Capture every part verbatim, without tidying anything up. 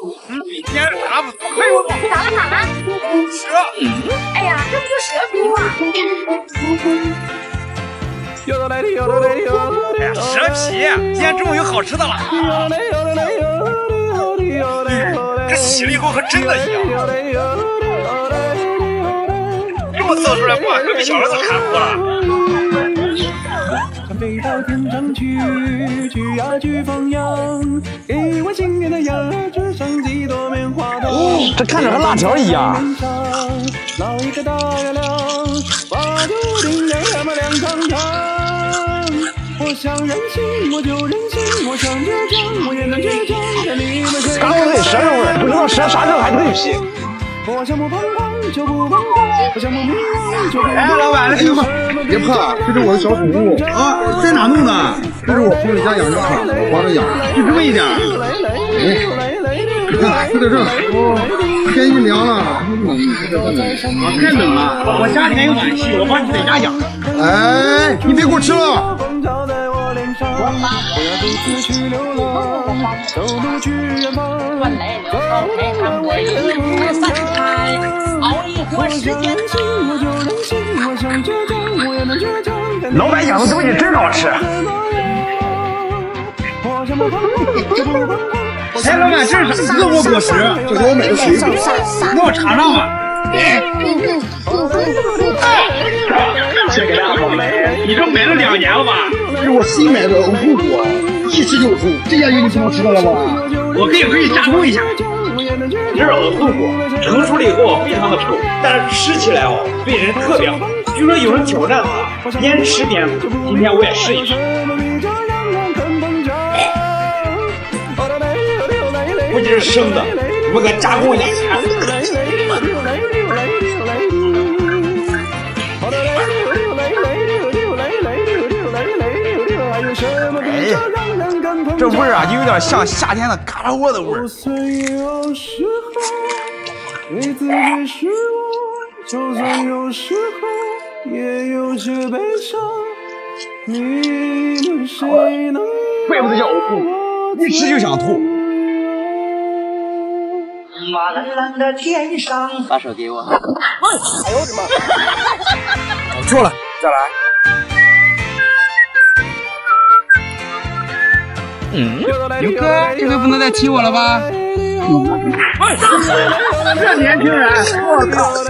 嗯，今天啥不可以我咋了咋了？ 蛇。 哎呀，这不是蛇皮吗？ 哎呀，蛇皮！今天中午有好吃的了。这洗了以后和真的一样。这么做出来，不把隔壁小儿子看哭了。 飞到天上去，去呀去放羊，给我新年的鸭子上几朵棉花糖。 这看着和辣条一样。 闹一个大月亮，把注定让他们亮堂堂。我想任性，我就任性；我想倔强，我也能倔强。但你们谁？ 刚刚那蛇肉味，不知道蛇啥时候还蜕皮。 我想不彷徨就不彷徨，我想不迷惘就不迷惘。 哎，老板，来听吧，别怕，这是我的小宠物啊，在哪弄的？这是我朋友家养的，我帮着养，就这么一点。哎，你看，就在这儿。哦，天一凉了，太冷了。 我家里面有暖气，我帮你在家养。 哎，你别给我吃了。 老板养的东西真好吃。 哎，老板，这是啥？恶魔果实， 这是我买的水果， 让我尝尝吧。先给大家宝贝，你这买了两年了吧？ 这是我新买的偶酷果，一吃就吐，这下就你不能吃了吧？ 我可以回去加工一下。这是偶酷果，成熟了以后非常的臭，但是吃起来哦，对人特别好。据说有人挑战它，边吃边吐。今天我也试一试。估计是生的，我给加工一下。 哎，这味儿啊，就有点像夏天的嘎啦窝的味儿。怪不得叫呕吐，一吃就想吐。 马蓝蓝的天上， 把手给我。 哎呦我的妈！ 搞错了，再来。嗯，刘哥，这回不能再踢我了吧？ 哎，这年轻人，我操！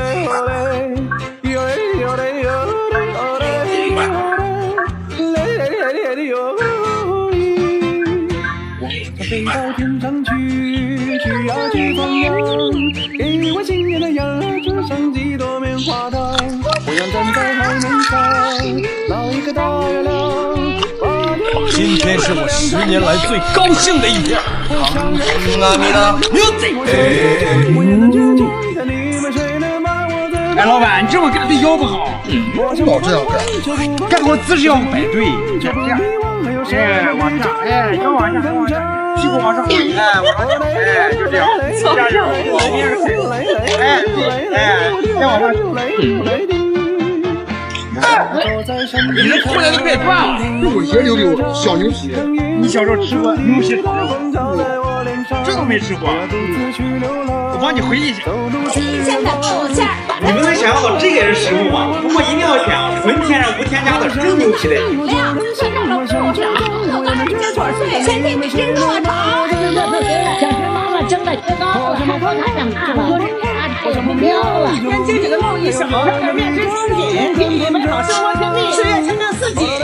飞到天上去，去呀去放羊，给我新年的鸭子上几朵棉花糖。我想站在海面上，闹一个大月亮。 今天是我十年来最高兴的一天。阿弥陀佛。 哎，老板，你这么干对腰不好。 嗯，老这样干， 干活姿势要摆对，这样。哎，往上，哎，腰往上，往上。屁股往上，哎，往上，哎，就这样，加上往边上抬，哎，对，哎，再往上，嗯，你这裤子都快断了， 肉鞋溜溜，小牛皮。 你小时候吃过牛皮糖吗？这都没吃过，我帮你回忆一下。 新鲜的土馅儿。 你们能想象到这个也是食物吗？不过一定要选纯天然无添加的真牛皮类。 哎呀，这肉都不好吃，豆干、鸡腿碎，全地比真糯糖。 小陈妈妈蒸的真高，还说他长大了，他太不妙了。 年轻这个露一手，面面真清品，给你美好生活甜蜜，岁月清正四季。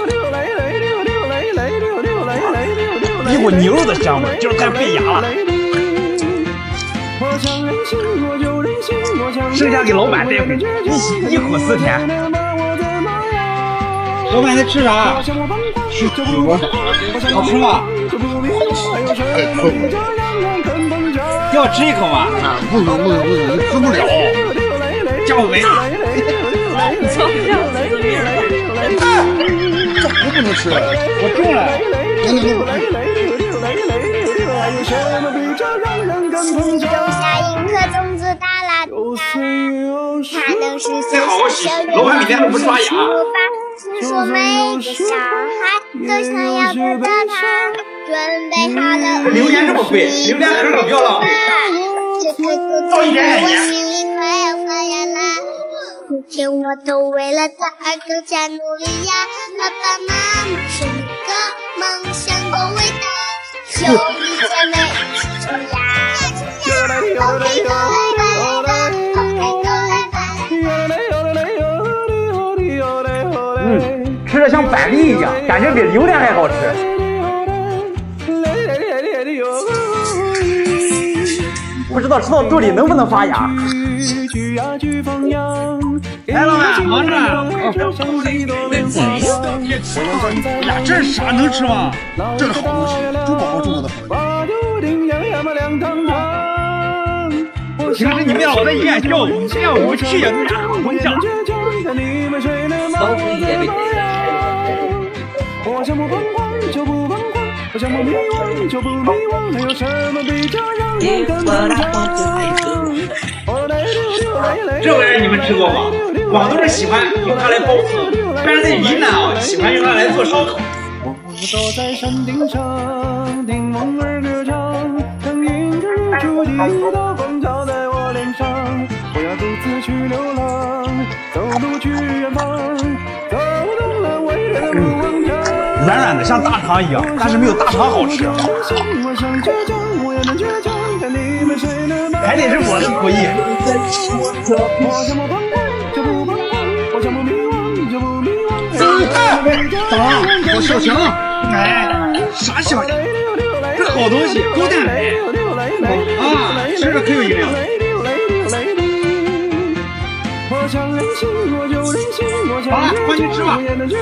一股牛肉的香味，就是快费牙了。剩下给老板带回去，一起忆苦思甜。 老板在吃啥？ 吃什么？ 好吃吗？ 太臭了！ 要吃一口吗？ 啊，不能不能不能，你吃不了。 叫我没了。 这还不能吃？ 我中了。 来来来。 种下一颗种子，哒啦哒啦，它能实现小小老板每天都不刷牙。 听说每个小孩都想要得到它。 准备好了。 榴莲这么贵，榴莲可可不要浪费。到一点点盐。今天我都为了他而更加努力呀！爸爸妈妈是一个梦想多伟大，兄弟姐妹一起冲呀！OK 都来来，OK 都来来。嗯，吃着像板栗一样，感觉比榴莲还好吃。不知道吃到肚里能不能发芽？来，老板，忙着。 呀，这是啥能吃吗？这是好东西，猪宝宝种的好。 平时你们老在医院跳舞，这样我去也没啥好影响。 包子也没我想不彷徨就不彷徨，我想不迷惘就不迷惘，还有什么比这让人更膨胀？ 这玩意儿你们吃过吗？广东人喜欢用它来包子，但是在云南啊，喜欢用它来做烧烤。 我走在山顶上，听梦儿歌唱，等迎着日出，第一道光照在我脸上。我要独自去流浪，走路去远方，走动了未来的路往常。 软软的像大肠一样，但是没有大肠好吃。还得是我的厨艺。 打我小强， 哎，啥小强？这好东西，高蛋白啊，吃着可有营养。好了，快去吃吧。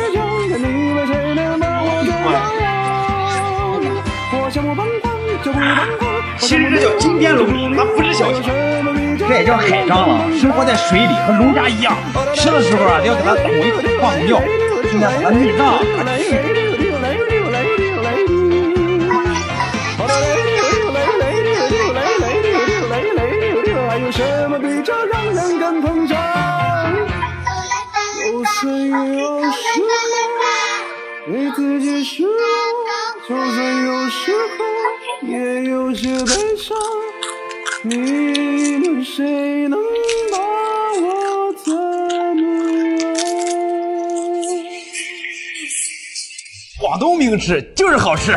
其实这叫金边龙虾，它不是小强，这也叫海蟑螂，生活在水里，和龙虾一样。吃的时候啊，得要给它捅一口放尿，现在把它内脏给它去。 还有什么比这让人更膨胀？有岁月有时候对自己失望，就算有时候也有些悲伤。你们谁能把我怎么样？ 广东名吃就是好吃。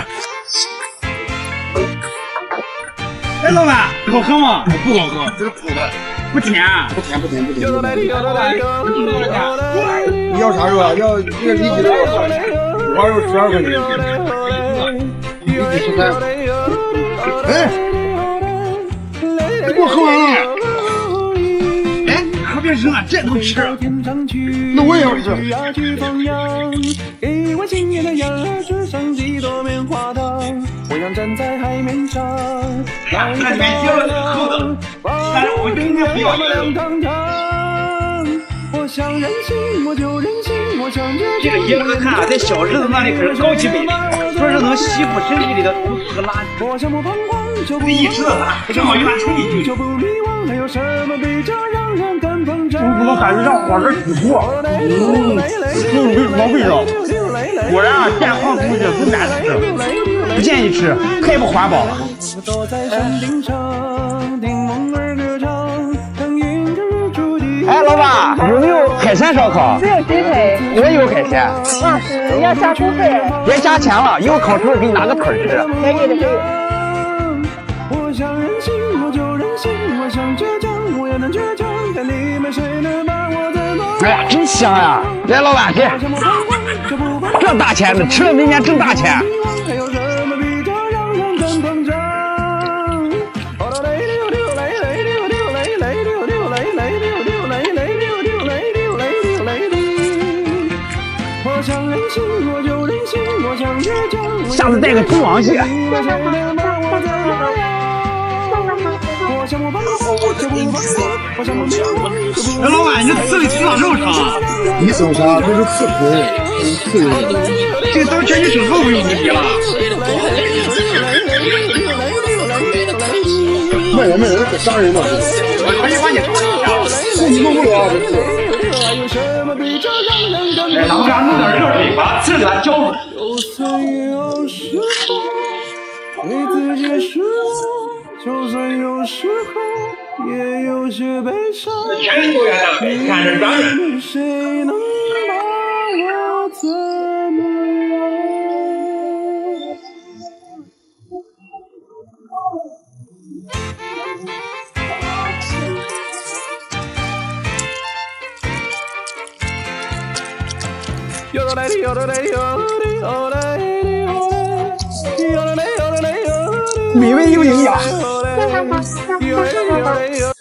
哎，老板，好喝吗？ 不好喝，这是苦的， 不甜， 不甜不甜不甜。 你要啥肉啊？要这个里脊肉，五花肉十二块钱，里脊十三。哎，你给我喝完了。 哎，可别扔啊，这能吃。 那我也要吃。 我想站在海面上， 哎呀，这里面结了那个扣的，但是我今天不要我想任性，我就任性，我想这个爷们看啊，在小日子那里可是高级美味，说是能吸附身体里的毒素和垃圾，这一吃的话，正好用它冲进去。 我怎么感觉像火车起锅？嗯，就是非常味道。 果然啊，健康东西不难吃，不建议吃，太不环保了。哎，老板，有没有海鲜烧烤？ 只有鸡腿。 我也有海鲜。 啊，是要加付费。 别加钱了，一会儿烤出来给你拿个腿吃。 可以的，可以。 我想任性，我就任性，我想倔强，我也能倔强，但你们谁能把我怎么？ 哎呀，真香呀！来，老板，给。这大钱的，吃了明年挣大钱。下次带个猪王蟹。哎，老板，你这刺里刺哪这么长？ 你手啥？这是刺头，刺的。 这个当拳击手都不用无敌了。 卖人卖人可杀人了！ 我回去把你抓一下。 这你弄不了，这刺。 来，咱们家弄点热水，把刺给它浇出来。 对自己失望，就算有时候也有些悲伤。 全球员的看着当然。 谁能把我怎么样？有的来的，有的来的，有的有的来的，有的来有的来有的。 美味又营养。